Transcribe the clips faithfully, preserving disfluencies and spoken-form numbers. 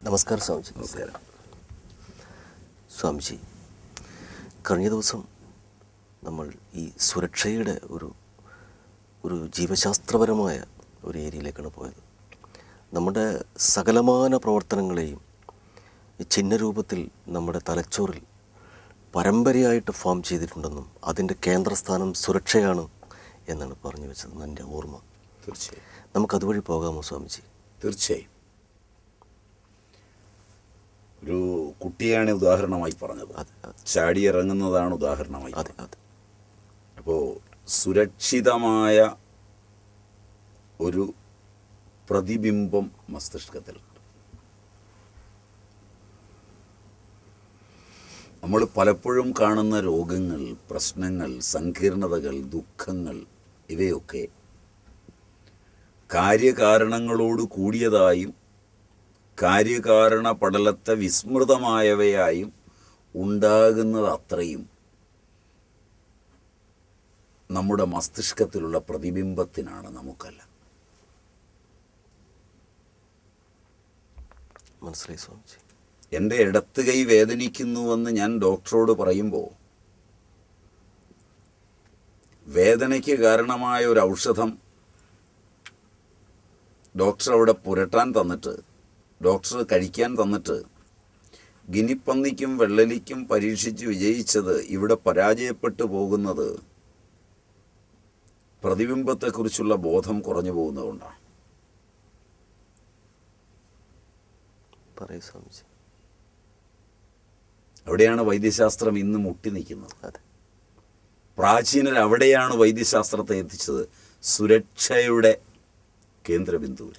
നമസ്കാരം സ്വാമിജി. നമസ്കാരം സ്വാമിജി, കഴിഞ്ഞ ദിവസം നമ്മൾ ഈ സുരക്ഷയുടെ ഒരു ഒരു ജീവശാസ്ത്രപരമായ ഒരു ഏരിയയിലേക്കാണ് പോയത്. നമ്മുടെ സകലമാന പ്രവർത്തനങ്ങളെയും ഈ ചിഹ്നരൂപത്തിൽ നമ്മുടെ തലച്ചോറിൽ പരമ്പരയായിട്ട് ഫോം ചെയ്തിട്ടുണ്ടെന്നും അതിൻ്റെ കേന്ദ്രസ്ഥാനം സുരക്ഷയാണ് എന്നാണ് പറഞ്ഞു വെച്ചത് എൻ്റെ ഓർമ്മ. തീർച്ചയായും നമുക്കതുവഴി പോകാമോ സ്വാമിജി? തീർച്ചയായും. ഒരു കുട്ടിയാണ് ഉദാഹരണമായി പറഞ്ഞത്, ചാടി ഇറങ്ങുന്നതാണ് ഉദാഹരണമായി. അതെ അതെ. അപ്പോൾ സുരക്ഷിതമായ ഒരു പ്രതിബിംബം മസ്തിഷ്കത്തിലുണ്ട്. നമ്മൾ പലപ്പോഴും കാണുന്ന രോഗങ്ങൾ, പ്രശ്നങ്ങൾ, സങ്കീർണതകൾ, ദുഃഖങ്ങൾ ഇവയൊക്കെ കാര്യകാരണങ്ങളോട് കൂടിയതായും കാര്യകാരണ പടലത്തെ വിസ്മൃതമായവയായും ഉണ്ടാകുന്നത് അത്രയും നമ്മുടെ മസ്തിഷ്കത്തിലുള്ള പ്രതിബിംബത്തിനാണ്, നമുക്കല്ല. മനസ്സിലായി സ്വാമിജി. എൻ്റെ ഇടത്ത് കൈ വേദനിക്കുന്നുവെന്ന് ഞാൻ ഡോക്ടറോട് പറയുമ്പോൾ വേദനയ്ക്ക് കാരണമായ ഒരു ഔഷധം ഡോക്ടർ അവിടെ പുരട്ടാൻ തന്നിട്ട്, ഡോക്ടർ കഴിക്കാൻ തന്നിട്ട്, ഗിനിപ്പന്നിക്കും വെള്ളലിക്കും പരീക്ഷിച്ച് വിജയിച്ചത് ഇവിടെ പരാജയപ്പെട്ടു പോകുന്നത് പ്രതിബിംബത്തെക്കുറിച്ചുള്ള ബോധം കുറഞ്ഞു പോകുന്നതുകൊണ്ടാണ്. പറയൂ സ്വാമിജി. അവിടെയാണ് വൈദ്യശാസ്ത്രം ഇന്ന് മുട്ടി നിൽക്കുന്നത്. അതെ. പ്രാചീനർ അവിടെയാണ് വൈദ്യശാസ്ത്രത്തെ എത്തിച്ചത്, സുരക്ഷയുടെ കേന്ദ്രബിന്ദുവിൽ.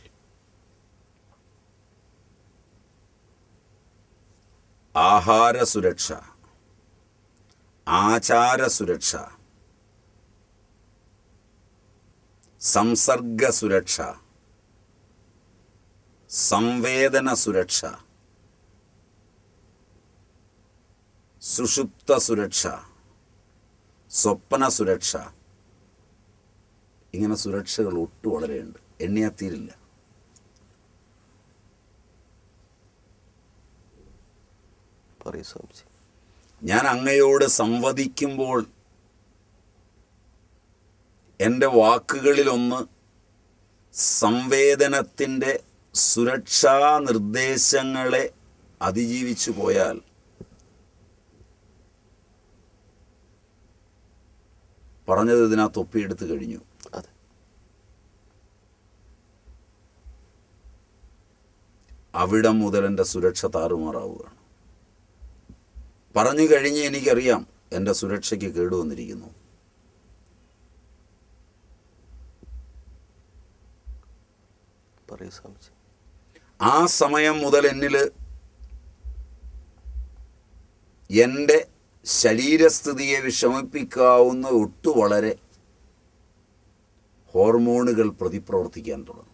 ആഹാര സുരക്ഷ, ആചാര സുരക്ഷ, സംസർഗ സുരക്ഷ, സംവേദന സുരക്ഷ, സുഷുപ്ത സുരക്ഷ, സ്വപ്ന സുരക്ഷ, ഇങ്ങനെ സുരക്ഷകൾ ഒട്ടു വളരെയുണ്ട്, എണ്ണിയാത്തീരില്ല. പറയൂ സ്വാമിജി. ഞാൻ അങ്ങയോട് സംവദിക്കുമ്പോൾ എൻ്റെ വാക്കുകളിലൊന്ന് സംവേദനത്തിൻ്റെ സുരക്ഷാ നിർദ്ദേശങ്ങളെ അതിജീവിച്ചു പോയാൽ പറഞ്ഞത് ഇതിനകത്ത് ഒപ്പിയെടുത്ത് കഴിഞ്ഞു. അതെ. അവിടം മുതൽ എൻ്റെ സുരക്ഷ താറുമാറാവുകയാണ്. പറഞ്ഞു കഴിഞ്ഞ് എനിക്കറിയാം എൻ്റെ സുരക്ഷയ്ക്ക് കേടുവന്നിരിക്കുന്നു. പറയൂ സ്വാമിജി. ആ സമയം മുതൽ എന്നിൽ എൻ്റെ ശരീരസ്ഥിതിയെ വിഷമിപ്പിക്കാവുന്ന ഒട്ടു വളരെ ഹോർമോണുകൾ പ്രതിപ്രവർത്തിക്കാൻ തുടങ്ങും.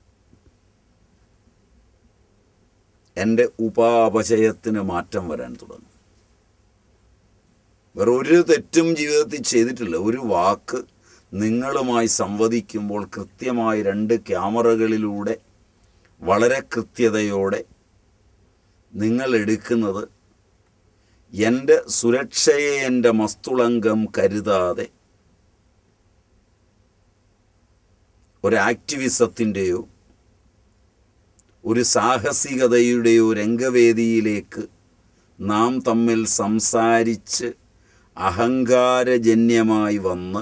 എൻ്റെ ഉപാപചയത്തിന് മാറ്റം വരാൻ തുടങ്ങും. വേറെ ഒരു തെറ്റും ജീവിതത്തിൽ ചെയ്തിട്ടില്ല. ഒരു വാക്ക് നിങ്ങളുമായി സംവദിക്കുമ്പോൾ കൃത്യമായി രണ്ട് ക്യാമറകളിലൂടെ വളരെ കൃത്യതയോടെ നിങ്ങൾ എടുക്കുന്നത് എൻ്റെ സുരക്ഷയെ എൻ്റെ മസ്തുളങ്കം കരുതാതെ ഒരു ആക്ടിവിസത്തിൻ്റെയോ ഒരു സാഹസികതയുടെയോ രംഗവേദിയിലേക്ക് നാം തമ്മിൽ സംസാരിച്ച് അഹങ്കാരജന്യമായി വന്ന്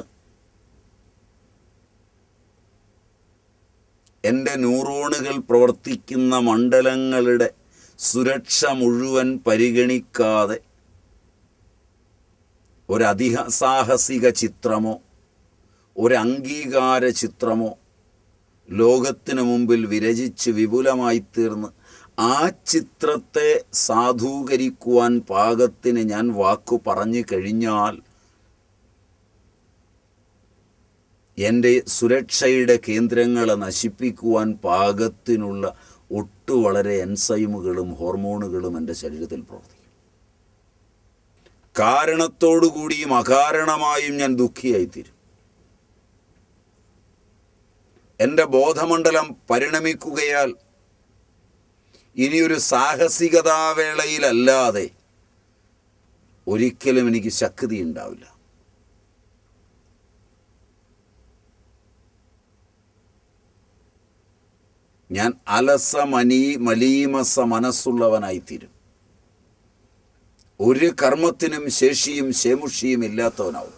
എൻ്റെ ന്യൂറോണുകൾ പ്രവർത്തിക്കുന്ന മണ്ഡലങ്ങളുടെ സുരക്ഷ മുഴുവൻ പരിഗണിക്കാതെ ഒരതിസാഹസിക ചിത്രമോ ഒരു അംഗീകാര ചിത്രമോ ലോകത്തിന് മുമ്പിൽ വിരചിച്ച് വിപുലമായി തീർന്ന് ആ ചിത്രത്തെ സാധൂകരിക്കുവാൻ പാകത്തിന് ഞാൻ വാക്കു പറഞ്ഞു കഴിഞ്ഞാൽ എൻ്റെ സുരക്ഷയുടെ കേന്ദ്രങ്ങളെ നശിപ്പിക്കുവാൻ പാകത്തിനുള്ള ഒട്ടു വളരെ എൻസൈമുകളും ഹോർമോണുകളും എൻ്റെ ശരീരത്തിൽ പ്രവർത്തിക്കും. കാരണത്തോടുകൂടിയും അകാരണമായും ഞാൻ ദുഃഖിയായിത്തീരും. എൻ്റെ ബോധമണ്ഡലം പരിണമിക്കുകയാൽ ഇനിയൊരു സാഹസികതാവേളയിലല്ലാതെ ഒരിക്കലും എനിക്ക് ശക്തി ഉണ്ടാവില്ല. ഞാൻ അലസ മനി മലീമസ മനസ്സുള്ളവനായിത്തീരും. ഒരു കർമ്മത്തിനും ശേഷിയും ശേമുഷിയും ഇല്ലാത്തവനാവും.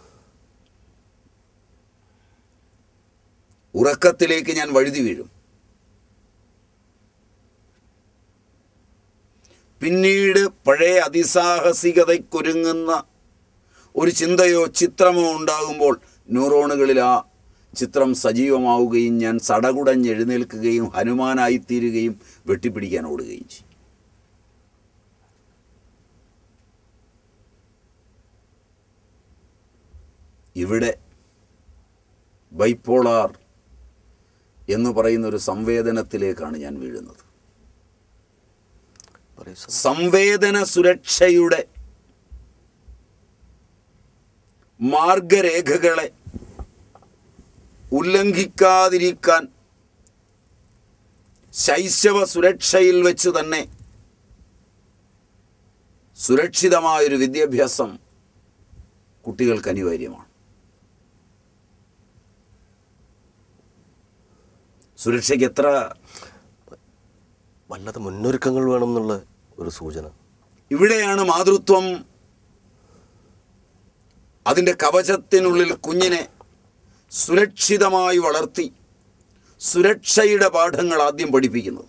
ഉറക്കത്തിലേക്ക് ഞാൻ വഴുതി വീഴും. പിന്നീട് പഴയ അതിസാഹസികതയ്ക്കൊരുങ്ങുന്ന ഒരു ചിന്തയോ ചിത്രമോ ഉണ്ടാകുമ്പോൾ ന്യൂറോണുകളിൽ ആ ചിത്രം സജീവമാവുകയും ഞാൻ സടകുടഞ്ഞെഴുന്നേൽക്കുകയും ഹനുമാനായിത്തീരുകയും വെട്ടിപ്പിടിക്കാൻ ഓടുകയും ചെയ്യും. ഇവിടെ ബൈപ്പോളാർ എന്ന് പറയുന്ന ഒരു സംവേദനത്തിലേക്കാണ് ഞാൻ വീഴുന്നത്. സംവേദന സുരക്ഷയുടെ മാർഗരേഖകളെ ഉല്ലംഘിക്കാതിരിക്കാൻ ശൈശവ സുരക്ഷയിൽ വെച്ച് തന്നെ സുരക്ഷിതമായൊരു വിദ്യാഭ്യാസം കുട്ടികൾക്ക് അനിവാര്യമാണ്. സുരക്ഷയ്ക്ക് എത്ര വല്ലാത്ത മുന്നൊരുക്കങ്ങൾ വേണമെന്നുള്ള ഒരു സൂചന. ഇവിടെയാണ് മാതൃത്വം അതിൻ്റെ കവചത്തിനുള്ളിൽ കുഞ്ഞിനെ സുരക്ഷിതമായി വളർത്തി സുരക്ഷയുടെ പാഠങ്ങൾ ആദ്യം പഠിപ്പിക്കുന്നത്.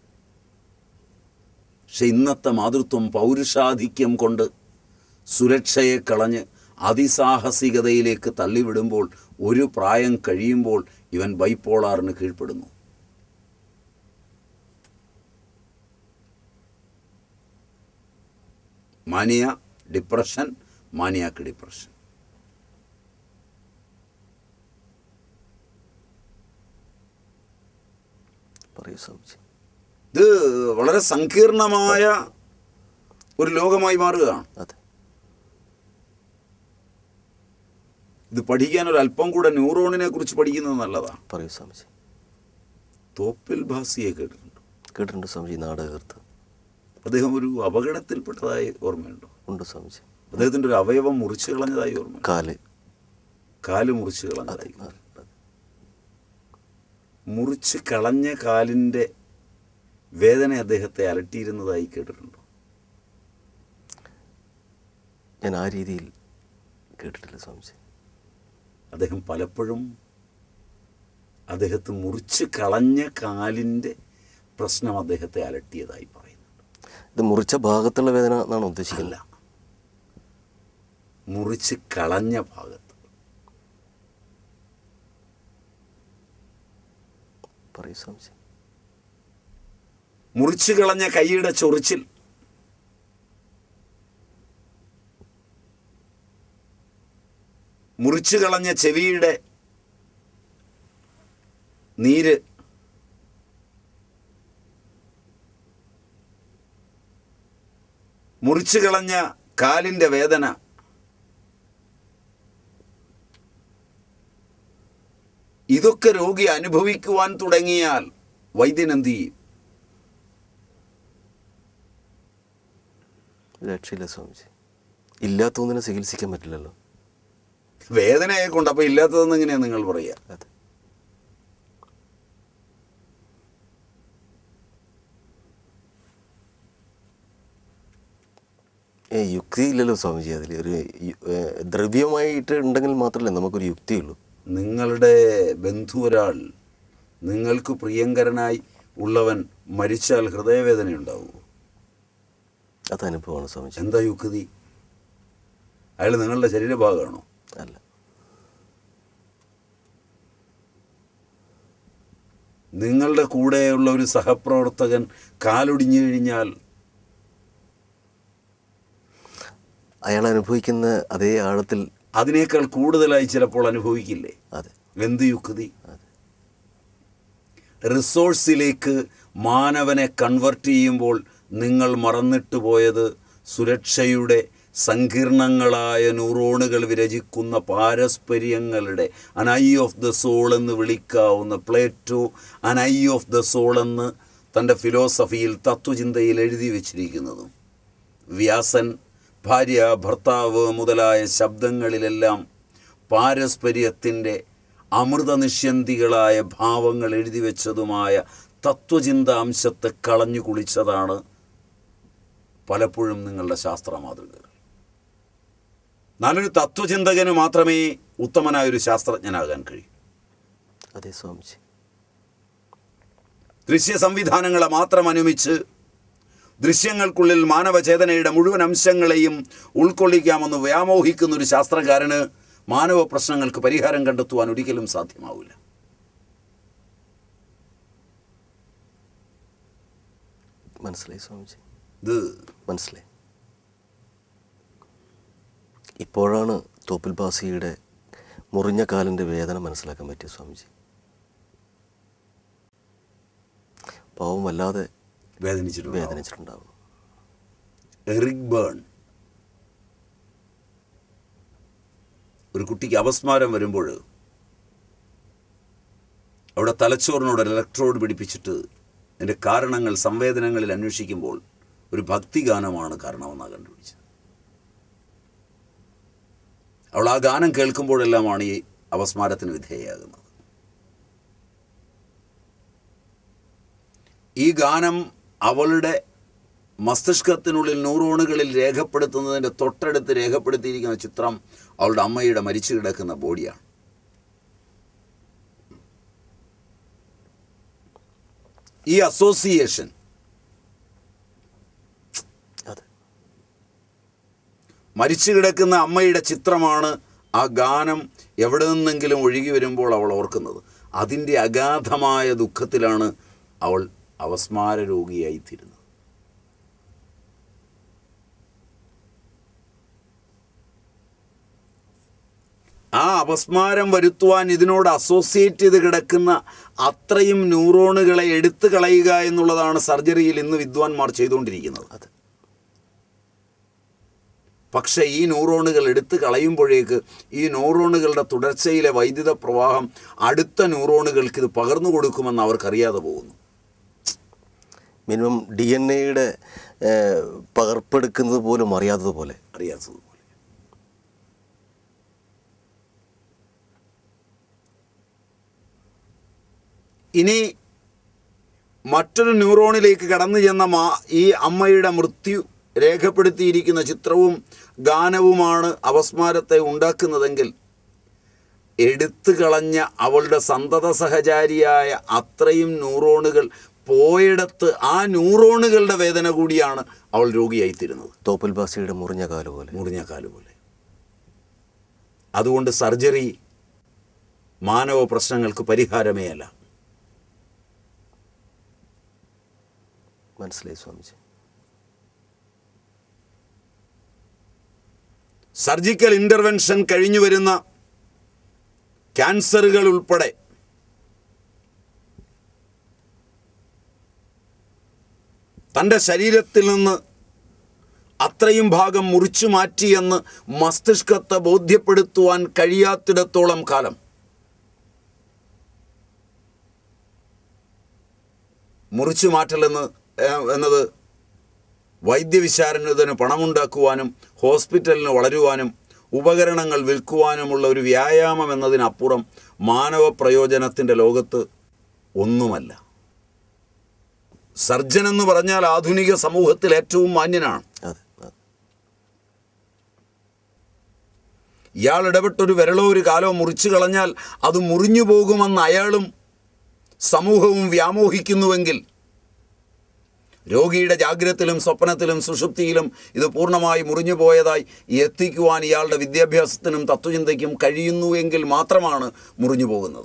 പക്ഷെ ഇന്നത്തെ മാതൃത്വം പൗരുഷാധിക്യം കൊണ്ട് സുരക്ഷയെ കളഞ്ഞ് അതിസാഹസികതയിലേക്ക് തള്ളിവിടുമ്പോൾ ഒരു പ്രായം കഴിയുമ്പോൾ ഇവൻ ബൈപ്പോളാറിന് കീഴ്പ്പെടുന്നു. മാനിയ, ഡിപ്രഷൻ, മാനിയാക്ക് ഡിപ്രഷൻ. ഇത് വളരെ സങ്കീർണമായ ഒരു ലോകമായി മാറുകയാണ്. ഇത് പഠിക്കാൻ ഒരു അല്പം കൂടെ ന്യൂറോണിനെ കുറിച്ച് പഠിക്കുന്നത് നല്ലതാണ്. പറയൂ സ്വാമിജി. തോപ്പിൽ ഭാസിയെ കേട്ടിട്ടുണ്ട്? കേട്ടിട്ടുണ്ട് സ്വാമിജി. നാടകർത്ത് അദ്ദേഹം ഒരു അപകടത്തിൽപ്പെട്ടതായി ഓർമ്മയുണ്ടോ? ഉണ്ട് സ്വാമിജി. അദ്ദേഹത്തിൻ്റെ ഒരു അവയവം മുറിച്ചു കളഞ്ഞതായി ഓർമ്മ. കാല് കാല് മുറിച്ച് കളഞ്ഞതായി. മുറിച്ച് കളഞ്ഞ കാലിൻ്റെ വേദന അദ്ദേഹത്തെ അലട്ടിയിരുന്നതായി കേട്ടിട്ടുണ്ടോ? ഞാൻ ആ രീതിയിൽ കേട്ടിട്ടില്ല സ്വാമിജി. അദ്ദേഹം പലപ്പോഴും അദ്ദേഹത്തെ മുറിച്ച് കളഞ്ഞ കാലിൻ്റെ പ്രശ്നം അദ്ദേഹത്തെ അലട്ടിയതായി പറയുന്നുണ്ട്. ഇത് മുറിച്ച ഭാഗത്തുള്ള വേദന എന്നാണ് ഉദ്ദേശിക്കുന്നത്? മുറിച്ച് കളഞ്ഞ ഭാഗത്ത്. പറയൂ സ്വാമിജി. മുറിച്ചു കളഞ്ഞ കൈയുടെ ചൊറിച്ചിൽ, മുറിച്ചു കളഞ്ഞ ചെവിയുടെ നീര്, മുറിച്ചു കളഞ്ഞ കാലിൻ്റെ വേദന, ഇതൊക്കെ രോഗി അനുഭവിക്കുവാൻ തുടങ്ങിയാൽ വൈദ്യൻ എന്ത് ചെയ്യും? രക്ഷയില്ല സ്വാമിജി. ഇല്ലാത്തതിനെ ചികിത്സിക്കാൻ പറ്റില്ലല്ലോ. വേദനയെ കൊണ്ട് അപ്പം ഇല്ലാത്തതെന്ന് എങ്ങനെയാണ് നിങ്ങൾ പറയുക? അതെ. ഏ യുക്തി ഇല്ലല്ലോ സ്വാമിജി. അതിൽ ഒരു ദ്രവ്യമായിട്ട് ഉണ്ടെങ്കിൽ മാത്രമല്ലേ നമുക്കൊരു യുക്തിയുള്ളൂ. നിങ്ങളുടെ ബന്ധു ഒരാൾ, നിങ്ങൾക്ക് പ്രിയങ്കരനായി ഉള്ളവൻ മരിച്ചാൽ ഹൃദയവേദന ഉണ്ടാവുമോ? അത് അനുഭവമാണ് സ്വാമിജി. എന്താ യുക്തി? അയാൾ നിങ്ങളുടെ ശരീരഭാഗമാണോ? അല്ല. നിങ്ങളുടെ കൂടെയുള്ള ഒരു സഹപ്രവർത്തകൻ കാലൊടിഞ്ഞു കഴിഞ്ഞാൽ അയാൾ അനുഭവിക്കുന്ന അതേ ആഴത്തിൽ അതിനേക്കാൾ കൂടുതലായി ചിലപ്പോൾ അനുഭവിക്കില്ലേ? അതെ. എന്ത് യുക്തി? റിസോഴ്സിലേക്ക് മാനവനെ കൺവെർട്ട് ചെയ്യുമ്പോൾ നിങ്ങൾ മറന്നിട്ട് പോയത് സുരക്ഷയുടെ സങ്കീർണങ്ങളായ ന്യൂറോണുകൾ വിരചിക്കുന്ന പാരസ്പര്യങ്ങളുടെ അൻ ഐ ഓഫ് ദ സോൾ എന്ന് വിളിക്കാവുന്ന Plato an eye of the soul എന്ന് തൻ്റെ ഫിലോസഫിയിൽ തത്വചിന്തയിൽ എഴുതി വച്ചിരിക്കുന്നതും വ്യാസൻ ഭാര്യ ഭർത്താവ് മുതലായ ശബ്ദങ്ങളിലെല്ലാം പാരസ്പര്യത്തിൻ്റെ അമൃതനിഷ്യന്തികളായ ഭാവങ്ങൾ എഴുതി വച്ചതുമായ തത്വചിന്ത അംശത്തെ കളഞ്ഞു കുളിച്ചതാണ് പലപ്പോഴും നിങ്ങളുടെ ശാസ്ത്ര മാതൃകകൾ. നല്ലൊരു തത്വചിന്തകന് മാത്രമേ ഉത്തമനായൊരു ശാസ്ത്രജ്ഞനാകാൻ കഴിയൂ. അതെ സ്വാമിജി. ദൃശ്യ സംവിധാനങ്ങളെ മാത്രം അനുമിച്ച് ദൃശ്യങ്ങൾക്കുള്ളിൽ മാനവചേതനയുടെ മുഴുവൻ അംശങ്ങളെയും ഉൾക്കൊള്ളിക്കാമെന്ന് വ്യാമോഹിക്കുന്ന ഒരു ശാസ്ത്രകാരന് മാനവ പ്രശ്നങ്ങൾക്ക് പരിഹാരം കണ്ടെത്തുവാൻ ഒരിക്കലും സാധ്യമാവില്ല. മനസ്സിലായി സ്വാമിജി, ഇത് മനസ്സിലായി. ഇപ്പോഴാണ് തോപ്പിൽ ഭാസിയുടെ മുറിഞ്ഞ കാലിൻ്റെ വേദന മനസ്സിലാക്കാൻ പറ്റിയ സ്വാമിജി. പാവം വല്ലാതെ വേദനിച്ചിട്ടുണ്ട് വേദനിച്ചിട്ടുണ്ടാവും. എറിക് ബേൺ ഒരു കുട്ടിക്ക് അപസ്മാരം വരുമ്പോൾ അവിടെ തലച്ചോറിനോട് ഒരു ഇലക്ട്രോഡ് പിടിപ്പിച്ചിട്ട് അതിൻ്റെ കാരണങ്ങൾ സംവേദനങ്ങളിൽ അന്വേഷിക്കുമ്പോൾ ഒരു ഭക്തിഗാനമാണ് കാരണമെന്നാണ് കണ്ടുപിടിച്ചത്. അവൾ ആ ഗാനം കേൾക്കുമ്പോഴെല്ലാമാണ് ഈ അപസ്മാരത്തിന് വിധേയയാകുന്നത്. ഈ ഗാനം അവളുടെ മസ്തിഷ്കത്തിനുള്ളിൽ ന്യൂറോണുകളിൽ രേഖപ്പെടുത്തുന്നതിൻ്റെ തൊട്ടടുത്ത് രേഖപ്പെടുത്തിയിരിക്കുന്ന ചിത്രം അവളുടെ അമ്മയുടെ മരിച്ചു കിടക്കുന്ന ബോഡിയാണ്. ഈ അസോസിയേഷൻ മരിച്ചു കിടക്കുന്ന അമ്മയുടെ ചിത്രമാണ് ആ ഗാനം എവിടെ നിന്നെങ്കിലും ഒഴുകി വരുമ്പോൾ അവൾ ഓർക്കുന്നത്. അതിൻ്റെ അഗാധമായ ദുഃഖത്തിലാണ് അവൾ അവസ്മാര രോഗിയായിത്തീരുന്നത്. ആ അപസ്മാരം വരുത്തുവാൻ ഇതിനോട് അസോസിയേറ്റ് ചെയ്ത് കിടക്കുന്ന അത്രയും ന്യൂറോണുകളെ എടുത്തു കളയുക എന്നുള്ളതാണ് സർജറിയിൽ ഇന്ന് വിദ്വാൻമാർ ചെയ്തുകൊണ്ടിരിക്കുന്നത്. പക്ഷേ ഈ ന്യൂറോണുകൾ എടുത്തു കളയുമ്പോഴേക്ക് ഈ ന്യൂറോണുകളുടെ തുടർച്ചയിലെ വൈദ്യുത പ്രവാഹം അടുത്ത ന്യൂറോണുകൾക്ക് ഇത് പകർന്നു കൊടുക്കുമെന്ന് അവർക്കറിയാതെ പോകുന്നു. മിനിമം ഡി എൻ എയുടെ പകർപ്പെടുക്കുന്നത് പോലും അറിയാത്തതുപോലെ അറിയാത്തതുപോലെ ഇനി മറ്റൊരു ന്യൂറോണിലേക്ക് കടന്നു ചെന്ന മാ ഈ അമ്മയുടെ മൃത്യു രേഖപ്പെടുത്തിയിരിക്കുന്ന ചിത്രവും ഗാനവുമാണ് അപസ്മാരത്തെ ഉണ്ടാക്കുന്നതെങ്കിൽ എടുത്തു കളഞ്ഞ അവളുടെ സന്തത സഹചാരിയായ അത്രയും ന്യൂറോണുകൾ പോയിടത്ത് ആ ന്യൂറോണുകളുടെ വേദന കൂടിയാണ് അവൾ രോഗിയായിത്തീരുന്നത്. തോപ്പിൽ ഭാസിയുടെ മുറിഞ്ഞ കാല് പോലെ മുറിഞ്ഞ കാല് പോലെ. അതുകൊണ്ട് സർജറി മാനവ പ്രശ്നങ്ങൾക്ക് പരിഹാരമേ അല്ല. മനസ്സിലായി സ്വാമിജി. സർജിക്കൽ ഇൻ്റർവെൻഷൻ കഴിഞ്ഞു വരുന്ന ക്യാൻസറുകൾ ഉൾപ്പെടെ തൻ്റെ ശരീരത്തിൽ നിന്ന് അത്രയും ഭാഗം മുറിച്ചു മാറ്റിയെന്ന് മസ്തിഷ്കത്തെ ബോധ്യപ്പെടുത്തുവാൻ കഴിയാത്തിടത്തോളം കാലം മുറിച്ചു മാറ്റലെന്ന് എന്നത് വൈദ്യവിശാരദന് പണമുണ്ടാക്കുവാനും ഹോസ്പിറ്റലിന് വളരുവാനും ഉപകരണങ്ങൾ വിൽക്കുവാനുമുള്ള ഒരു വ്യായാമം എന്നതിനപ്പുറം മാനവ പ്രയോജനത്തിൻ്റെ ലോകത്ത് ഒന്നുമല്ല. സർജൻ എന്ന് പറഞ്ഞാൽ ആധുനിക സമൂഹത്തിൽ ഏറ്റവും മാന്യനാണ്. ഇയാൾ ഇടപെട്ടൊരു വിരളോ ഒരു കാലോ മുറിച്ചു കളഞ്ഞാൽ അത് മുറിഞ്ഞു പോകുമെന്ന് അയാളും സമൂഹവും വ്യാമോഹിക്കുന്നുവെങ്കിൽ രോഗിയുടെ ജാഗ്രതത്തിലും സ്വപ്നത്തിലും സുഷുപ്തിയിലും ഇത് പൂർണ്ണമായി മുറിഞ്ഞു പോയതായി എത്തിക്കുവാൻ ഇയാളുടെ വിദ്യാഭ്യാസത്തിനും തത്വചിന്തയ്ക്കും കഴിയുന്നുവെങ്കിൽ മാത്രമാണ് മുറിഞ്ഞു പോകുന്നത്.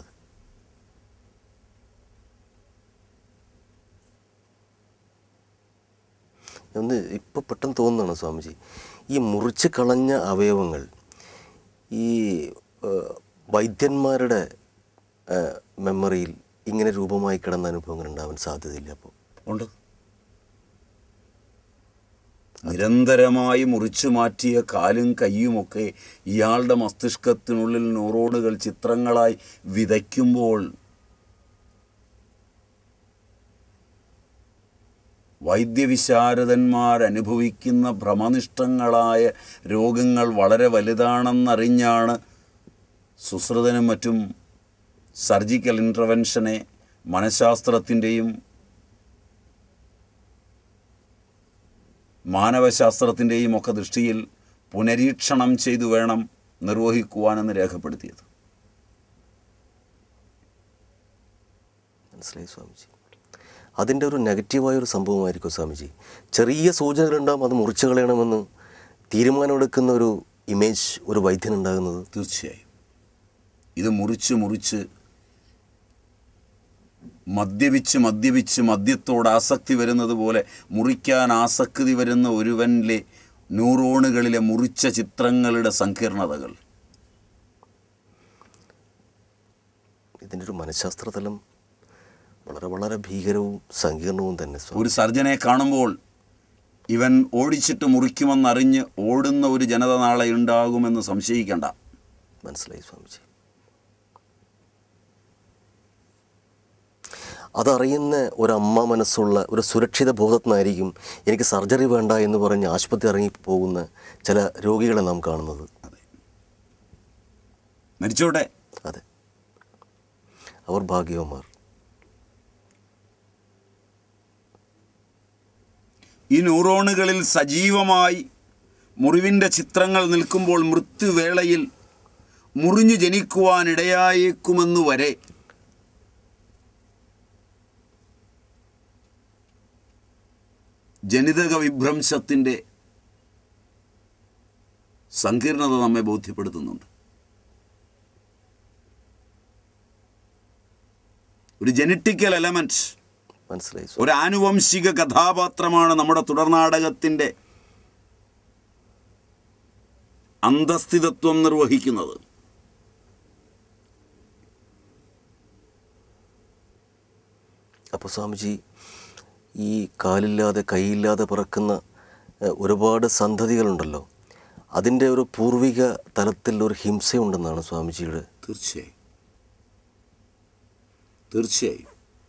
ഒന്ന് ഇപ്പോൾ പെട്ടെന്ന് തോന്നുന്നതാണ് സ്വാമിജി, ഈ മുറിച്ച് കളഞ്ഞ അവയവങ്ങൾ ഈ വൈദ്യന്മാരുടെ മെമ്മറിയിൽ ഇങ്ങനെ രൂപമായി കിടന്ന അനുഭവങ്ങൾ ഉണ്ടാവാൻ സാധ്യതയില്ല. അപ്പോൾ ഉണ്ട്. നിരന്തരമായി മുറിച്ചു മാറ്റിയ കാലും കയ്യുമൊക്കെ ഇയാളുടെ മസ്തിഷ്കത്തിനുള്ളിൽ ന്യൂറോണുകൾ ചിത്രങ്ങളായി വിതയ്ക്കുമ്പോൾ വൈദ്യവിശാരദന്മാർ അനുഭവിക്കുന്ന ഭ്രമനിഷ്ഠങ്ങളായ രോഗങ്ങൾ വളരെ വലുതാണെന്നറിഞ്ഞാണ് സുശ്രുതനും മറ്റും സർജിക്കൽ ഇൻ്റർവെൻഷനെ മനഃശാസ്ത്രത്തിൻ്റെയും മാനവശാസ്ത്രത്തിൻ്റെയും ഒക്കെ ദൃഷ്ടിയിൽ പുനരീക്ഷണം ചെയ്തു വേണം നിർവഹിക്കുവാനെന്ന് രേഖപ്പെടുത്തിയത്. മനസ്സിലായി സ്വാമിജി. അതിൻ്റെ ഒരു നെഗറ്റീവായൊരു സംഭവമായിരിക്കും സ്വാമിജി. ചെറിയ സൂചനകളുണ്ടാകും, അത് മുറിച്ചു കളയണമെന്ന് തീരുമാനമെടുക്കുന്ന ഒരു ഇമേജ് ഒരു വൈദ്യനുണ്ടാകുന്നത്. തീർച്ചയായും ഇത് മുറിച്ച് മുറിച്ച് മദ്യപിച്ച് മദ്യപിച്ച് മദ്യത്തോട് ആസക്തി വരുന്നത് പോലെ മുറിക്കാൻ ആസക്തി വരുന്ന ഒരുവനിലെ ന്യൂറോണുകളിലെ മുറിച്ച ചിത്രങ്ങളുടെ സങ്കീർണതകൾ. ഇതിൻ്റെ ഒരു മനഃശാസ്ത്രതലം വളരെ വളരെ ഭീകരവും സങ്കീർണവും തന്നെ. ഒരു സർജനെ കാണുമ്പോൾ ഇവൻ ഓടിച്ചിട്ട് മുറിക്കുമെന്നറിഞ്ഞ് ഓടുന്ന ഒരു ജനത നാളെ ഉണ്ടാകുമെന്ന് സംശയിക്കേണ്ട. മനസ്സിലായി സ്വാമിജി. അതറിയുന്ന ഒരമ്മ മനസ്സുള്ള ഒരു സുരക്ഷിത ബോധത്തിനായിരിക്കും എനിക്ക് സർജറി വേണ്ട എന്ന് പറഞ്ഞ് ആശുപത്രി ഇറങ്ങിപ്പോകുന്ന ചില രോഗികളെ നാം കാണുന്നത്. അതെ, മരിച്ചോട്ടെ. അതെ, അവർ ഭാഗ്യവന്മാർ. ഈ ന്യൂറോണുകളിൽ സജീവമായി മുറിവിൻ്റെ ചിത്രങ്ങൾ നിൽക്കുമ്പോൾ മൃത്യുവേളയിൽ മുറിഞ്ഞു ജനിക്കുവാനിടയായേക്കുമെന്നു വരെ ജനിതക വിഭ്രംശത്തിൻ്റെ സങ്കീർണത നമ്മെ ബോധ്യപ്പെടുത്തുന്നുണ്ട്. ഒരു ജനറ്റിക്കൽ എലമെന്റ്, മനസ്സിലായി, ഒരു ആനുവംശിക കഥാപാത്രമാണ് നമ്മുടെ തുടർനാടകത്തിൻ്റെ അന്തസ്ഥിതത്വം നിർവഹിക്കുന്നത്. അപ്പോൾ സ്വാമിജി, ഈ കാലില്ലാതെ കൈയില്ലാതെ പിറക്കുന്ന ഒരുപാട് സന്തതികളുണ്ടല്ലോ, അതിൻ്റെ ഒരു പൂർവിക തലത്തിൽ ഒരു ഹിംസയുണ്ടെന്നാണ് സ്വാമിജിയുടെ. തീർച്ചയായും തീർച്ചയായും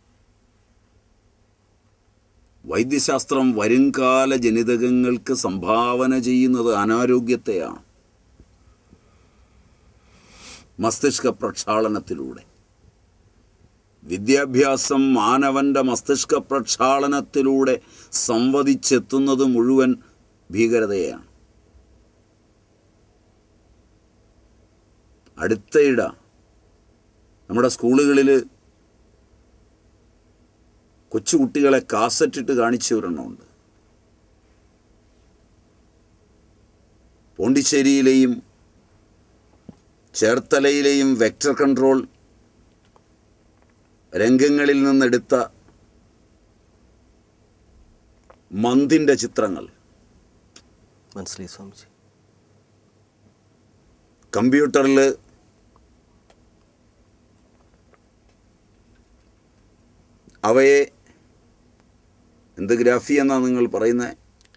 വൈദ്യശാസ്ത്രം വരുംകാല ജനിതകങ്ങൾക്ക് സംഭാവന ചെയ്യുന്നത് അനാരോഗ്യത്തെയാണ്. മസ്തിഷ്ക പ്രക്ഷാളനത്തിലൂടെ വിദ്യാഭ്യാസം മാനവൻ്റെ മസ്തിഷ്ക പ്രക്ഷാളനത്തിലൂടെ സംവദിച്ചെത്തുന്നത് മുഴുവൻ ഭീകരതയാണ്. അടുത്തയിട നമ്മുടെ സ്കൂളുകളിൽ കൊച്ചുകുട്ടികളെ കാസറ്റിട്ട് കാണിച്ചവരെണ്ണമുണ്ട്. പോണ്ടിച്ചേരിയിലെയും ചേർത്തലയിലെയും വെക്ടർ കൺട്രോൾ രംഗങ്ങളിൽ നിന്നെടുത്ത മന്തിൻ്റെ ചിത്രങ്ങൾ മനസ്സിലായി സ്വാമിജി. കമ്പ്യൂട്ടറിൽ അവയെ എന്ത് ഗ്രാഫി എന്നാണ് നിങ്ങൾ പറയുന്നത്?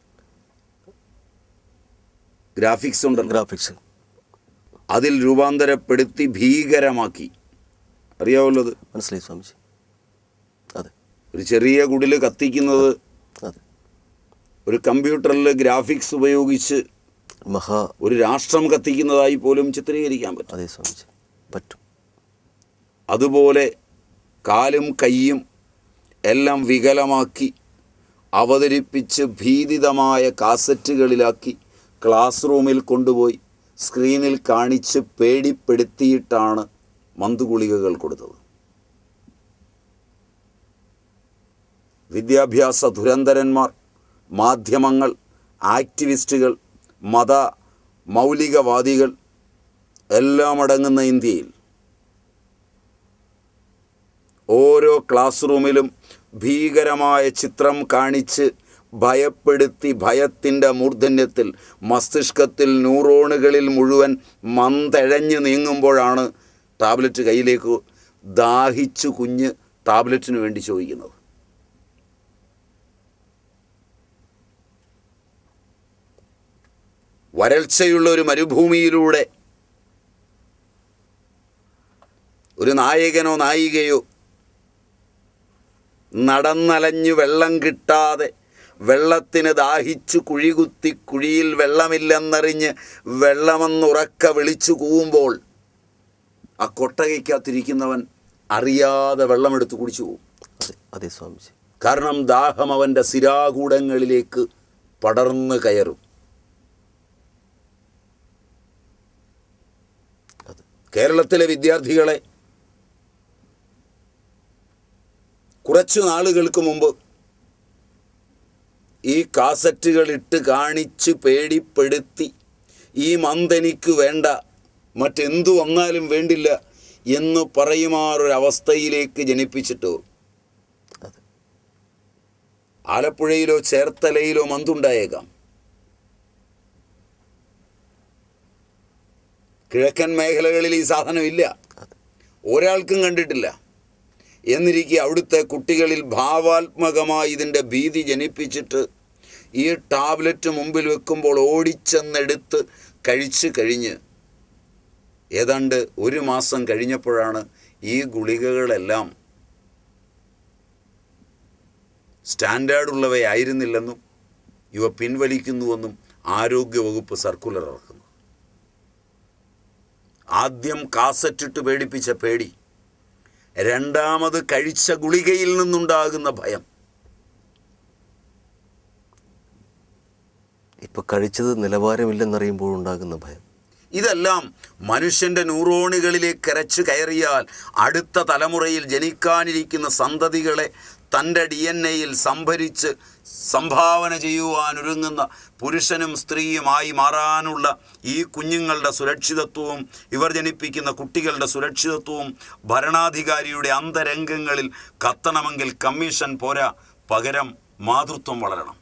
ഗ്രാഫിക്സ് ഉണ്ടല്ലോ, ഗ്രാഫിക്സ്. അതിൽ രൂപാന്തരപ്പെടുത്തി ഭീകരമാക്കി. അറിയാവുള്ളത്? മനസ്സിലായി സ്വാമിജി. അതെ, ഒരു ചെറിയ കുടിൽ കത്തിക്കുന്നത് അതെ, ഒരു കമ്പ്യൂട്ടറിൽ ഗ്രാഫിക്സ് ഉപയോഗിച്ച് മഹാ ഒരു രാഷ്ട്രം കത്തിക്കുന്നതായി പോലും ചിത്രീകരിക്കാൻ പറ്റും. അതെ സ്വാമിജി, പറ്റും. അതുപോലെ കാലും കൈയും എല്ലാം വികലമാക്കി അവതരിപ്പിച്ച് ഭീതിതമായ കാസറ്റുകളിലാക്കി ക്ലാസ് റൂമിൽ കൊണ്ടുപോയി സ്ക്രീനിൽ കാണിച്ച് പേടിപ്പെടുത്തിയിട്ടാണ് മന്തുഗുളികകൾ കൊടുത്തത്. വിദ്യാഭ്യാസ ദുരന്തരന്മാർ, മാധ്യമങ്ങൾ, ആക്ടിവിസ്റ്റുകൾ, മത മൗലികവാദികൾ എല്ലാം അടങ്ങുന്ന ഇന്ത്യയിൽ ഓരോ ക്ലാസ് റൂമിലും ഭീകരമായ ചിത്രം കാണിച്ച് ഭയപ്പെടുത്തി ഭയത്തിൻ്റെ മൂർധന്യത്തിൽ മസ്തിഷ്കത്തിൽ ന്യൂറോണുകളിൽ മുഴുവൻ മന്ദഴഞ്ഞ് നീങ്ങുമ്പോഴാണ് ടാബ്ലറ്റ് കയ്യിലേക്ക് ദാഹിച്ചു കുഞ്ഞ് ടാബ്ലറ്റിന് വേണ്ടി ചോദിക്കുന്നത്. വരൾച്ചയുള്ള ഒരു മരുഭൂമിയിലൂടെ ഒരു നായകനോ നായികയോ നടന്നലഞ്ഞു വെള്ളം കിട്ടാതെ വെള്ളത്തിന് ദാഹിച്ചു കുഴികുത്തി കുഴിയിൽ വെള്ളമില്ലെന്നറിഞ്ഞ് വെള്ളമെന്നുറക്ക വിളിച്ചു കൂവുമ്പോൾ ആ കൊട്ടകയ്ക്കകത്തിരിക്കുന്നവൻ അറിയാതെ വെള്ളമെടുത്ത് കുടിച്ചു പോകും. അതെ അതെ സ്വാമിജി. കാരണം ദാഹം അവൻ്റെ സിരാകൂടങ്ങളിലേക്ക് പടർന്നു കയറും. കേരളത്തിലെ വിദ്യാർത്ഥികളെ കുറച്ചു നാളുകൾക്ക് മുമ്പ് ഈ കാസറ്റുകൾ ഇട്ട് കാണിച്ച് പേടിപ്പെടുത്തി ഈ മന്ദനിക്ക് വേണ്ട മറ്റെന്തു വന്നാലും വേണ്ടില്ല എന്ന് പറയുമാറൊരവസ്ഥയിലേക്ക് ജനിപ്പിച്ചിട്ട് ആലപ്പുഴയിലോ ചേർത്തലയിലോ മന്തുണ്ടായേക്കാം. കിഴക്കൻ മേഖലകളിൽ ഈ സാധനമില്ല, ഒരാൾക്കും കണ്ടിട്ടില്ല. എന്നിരിക്കെ അവിടുത്തെ കുട്ടികളിൽ ഭാവാത്മകമായി ഇതിൻ്റെ ഭീതി ജനിപ്പിച്ചിട്ട് ഈ ടാബ്ലറ്റ് മുമ്പിൽ വെക്കുമ്പോൾ ഓടിച്ചെന്നെടുത്ത് കഴിച്ച് കഴിഞ്ഞ് ഏതാണ്ട് ഒരു മാസം കഴിഞ്ഞപ്പോഴാണ് ഈ ഗുളികകളെല്ലാം സ്റ്റാൻഡേർഡുള്ളവയായിരുന്നില്ലെന്നും ഇവ പിൻവലിക്കുന്നുവെന്നും ആരോഗ്യവകുപ്പ് സർക്കുലർ ഇറക്കുന്നു. ആദ്യം കാസറ്റിട്ട് പേടിപ്പിച്ച പേടി, രണ്ടാമത് കഴിച്ച ഗുളികയിൽ നിന്നുണ്ടാകുന്ന ഭയം, ഇപ്പൊ കഴിച്ചത് നിലവാരമില്ലെന്നറിയുമ്പോഴുണ്ടാകുന്ന ഭയം, ഇതെല്ലാം മനുഷ്യൻ്റെ ന്യൂറോണുകളിലേക്ക് അരച്ചു കയറിയാൽ അടുത്ത തലമുറയിൽ ജനിക്കാനിരിക്കുന്ന സന്തതികളെ തൻ്റെ ഡി എൻ എയിൽ സംഭരിച്ച് സംഭാവന ചെയ്യുവാനൊരുങ്ങുന്ന പുരുഷനും സ്ത്രീയുമായി മാറാനുള്ള ഈ കുഞ്ഞുങ്ങളുടെ സുരക്ഷിതത്വവും ഇവർ ജനിപ്പിക്കുന്ന കുട്ടികളുടെ സുരക്ഷിതത്വവും ഭരണാധികാരിയുടെ അന്തരംഗങ്ങളിൽ കത്തണമെങ്കിൽ കമ്മീഷൻ പോരാ, പകരം മാതൃത്വം വളരണം.